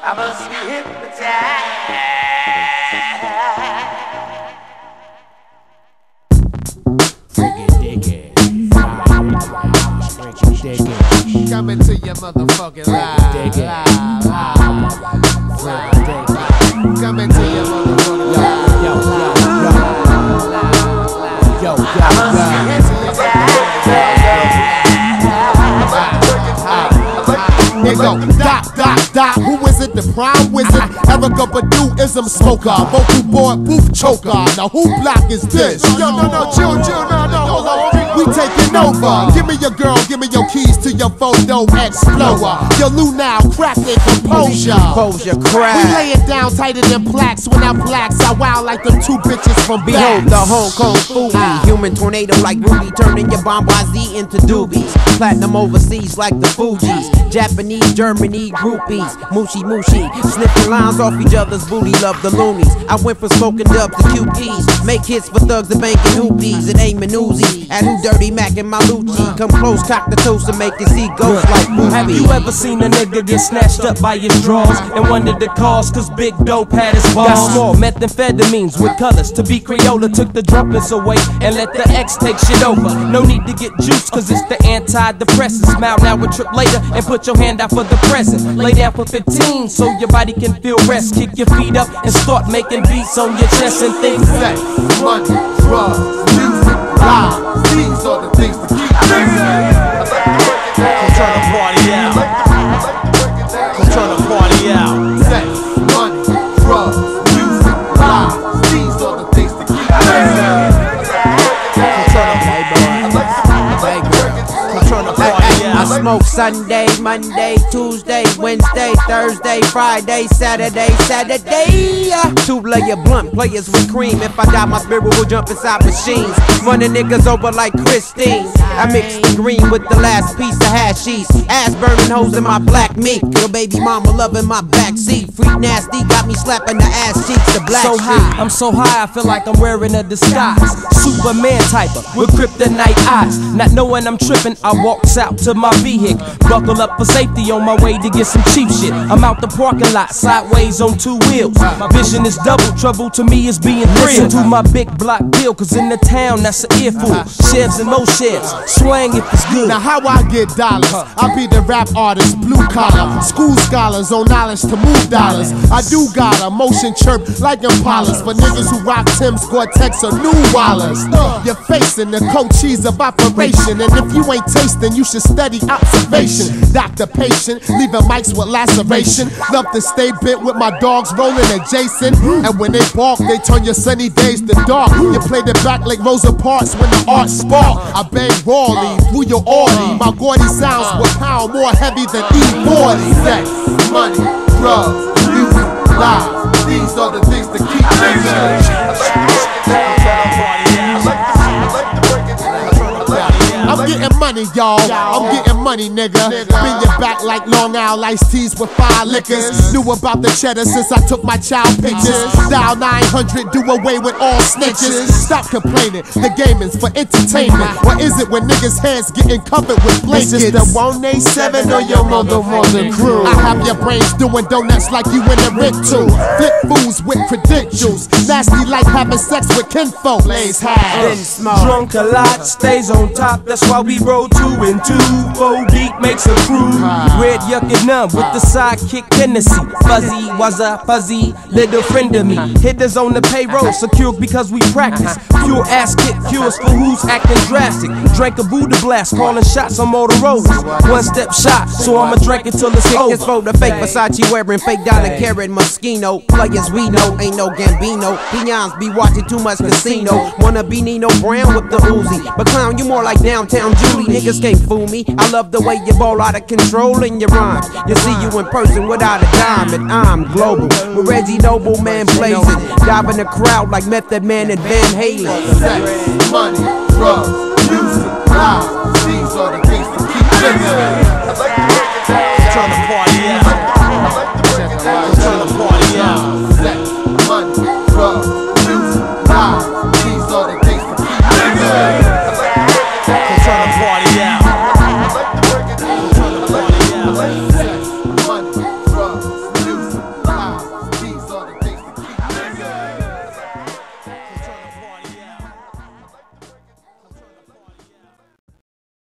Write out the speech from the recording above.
I must be hypnotized. Coming to your motherfucking live. Coming to your motherfucking live. Here go, Doc, who is it? The prime wizard, Erykah Badu-ism smoker, vocal board booth choker. Now who block is this? Yo, no, chill, no, hold on. We taking over. Give me your girl, give me your keys to your photo explorer. Your Luau, crack it, composure. We lay it down tighter than plaques. When I blacks, I wow like them two bitches from Behold the Hong Kong foodie, human tornado like Rudy, turning your Bombazi into doobies. Platinum overseas like the Fugees, Japanese, Germany, groupies, mushy, sniffing lines off each other's booty, love the loonies. I went from smoking dubs to QPs, make hits for thugs and banking hoopies, and aiming Uzi at who dirty Mac and my Lucci. Come close, cock the toast and make it see ghosts like movies. Have you ever seen a nigga get snatched up by his drawers and wondered the cause? Cause Big Dope had his balls. Got small methamphetamines with colors. To be Crayola took the drunkenness away and let the X take shit over. No need to get juiced cause it's the antidepressant. Smile now a trip later and put your hand out for the present. Lay down for 15 so your body can feel rest. Kick your feet up and start making beats on your chest and think sex, money, drugs, music, lies. These are the things to keep busy. Come turn the party out. Come turn the party out. Sex, money, drugs, music, lies. These are the things to keep busy. I smoke Sunday, Monday, Tuesday, Wednesday, Thursday, Friday, Saturday. 2-layer blunt, players with cream. If I die, my spirit will jump inside machines. Running niggas over like Christine. I mix the green with the last piece of hashish. Ass burning hoes in my black meat. Your baby mama loving my backseat. Freak nasty, got me slapping the ass cheeks. The black so high, I'm so high, I feel like I'm wearing a disguise. Superman typer with kryptonite eyes. Not knowing I'm tripping, I walks out to my vehicle. Buckle up for safety on my way to get some cheap shit. I'm out the parking lot, sideways on 2 wheels. My vision is double, trouble to me is being real. Listen to my big block bill, cause in the town that's an earful. Chefs and more chefs, swang if it's good. Now how I get dollars? I be the rap artist, blue collar. School scholars on knowledge to move dollars. I do got a motion chirp like Impalas. For niggas who rock Tim's, Gore-Tex or New Wallers. You're facing the Cochise of operation. And if you ain't tasting, you should study observation. Doctor patient, leaving mics with laceration. Love to stay bent with my dogs rolling adjacent. And when they bark, they turn your sunny days to dark. You play the back like Rosa Parks when the art spark. I bang rawly through your orgy. My gaudy sounds will pound more heavy than E40. Sex, money, drugs, music, lies. These are the things to keep I'm getting money, y'all. I'm getting money, nigga. Bring your back like Long Island iced teas with 5 liquors. Knew about the cheddar since I took my child pictures. Dial 900, do away with all snitches. Stop complaining, the gaming's for entertainment. What is it when niggas' heads getting covered with blankets? Is the 187 or your mother crew? I have your brains doing donuts like you in a rental. Flip fools with credentials. Nasty like having sex with kinfolk. Blaze high, then smoke. Drunk a lot, stays on top. That's why we roll 2 and 2. 4 deep makes a crew. Red yuck and numb with the sidekick Hennessy. Fuzzy was a fuzzy little friend of me. Hitters on the payroll, secure because we practice. Pure ass kick cures for who's acting drastic. Drank a Buddha blast, calling shots on Motorola's. 1-step shot, so I'ma drink it till it's over. It's for the fake Versace wearing fake dollar carrot Moschino. Players we know, ain't no Gambino. Peons be watching too much casino. Wanna be Nino Brown with the Uzi, but clown you more like downtown Julie. Niggas can't fool me. I love the way you ball out of control in your rhymes. You see you in person without a dime, and I'm global. With Reggie Noble, man blazing, dive in the crowd like Method Man and Van Halen. Sex, money, drugs, music, lies. These are the